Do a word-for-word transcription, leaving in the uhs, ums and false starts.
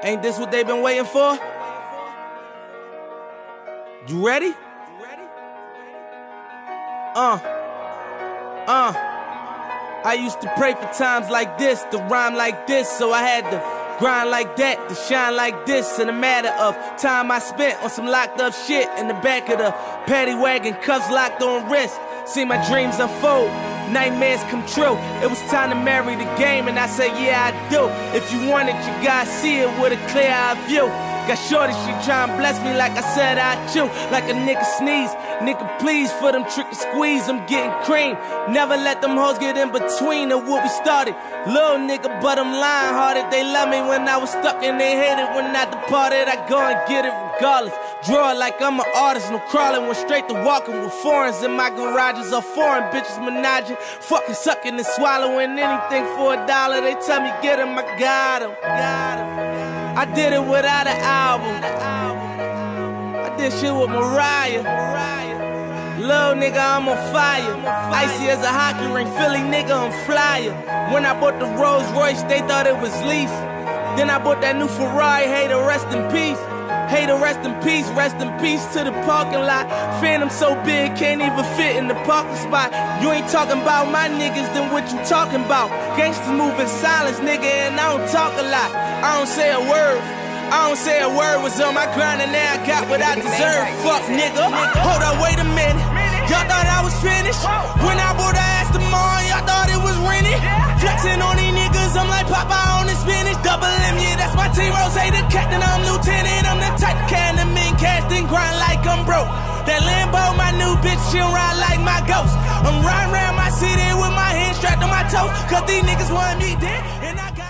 Ain't this what they been waiting for? You ready? Uh, uh. I used to pray for times like this, to rhyme like this, so I had to grind like that, to shine like this. In a matter of time I spent on some locked up shit in the back of the paddy wagon, cuffs locked on wrist. See my dreams unfold, nightmares come true. It was time to marry the game, and I said, yeah, I do. If you want it, you gotta see it with a clear eye view. Got shorty, she tryna bless me like I said I chew. Like a nigga sneeze, nigga please for them trick and squeeze, I'm getting cream. Never let them hoes get in between of what we started. Little nigga, but I'm lying hearted. They love me when I was stuck and they hated when I departed. I go and get it regardless. Draw it like I'm an artist, no crawling. Went straight to walking with foreigns in my garages. All foreign bitches menaging, fucking sucking and swallowing anything for a dollar. They tell me get him, I got him, got him. I did it without an album. I did shit with Mariah. Little nigga, I'm on fire. Icy as a hockey ring, Philly nigga, I'm flyer. When I bought the Rolls Royce, they thought it was lease. Then I bought that new Ferrari, hey, to rest in peace. Hey, to rest in peace, rest in peace to the parking lot. Phantom so big, can't even fit in the parking spot. You ain't talking about my niggas, then what you talking about? Gangsters move in silence, nigga, and I don't talk a lot. I don't say a word, I don't say a word. Was on my grind and now I got what I deserve. Fuck nigga, hold up, wait a minute. Y'all thought I was finished? When I bought the Aston Martin, y'all thought it was rented? Flexing on these niggas, I'm like Popeye on the spinach. Double M, yeah, that's my T-Rose, hey, the captain, I'm lieutenant. I'm the type of can the men cast and grind like I'm broke. That Lambo, my new bitch, she'll ride like my ghost. I'm riding around my city with my hands strapped on my toes, cause these niggas want me dead, and I got